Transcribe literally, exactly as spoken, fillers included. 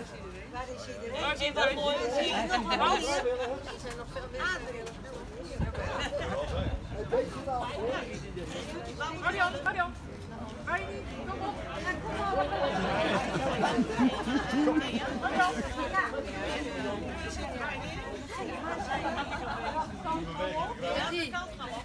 Waar is iedereen? Waar zit dat mooi? Zie je nog wat? Er zijn nog veel meer. Marion, Marion. Heidi, kom op. Marion.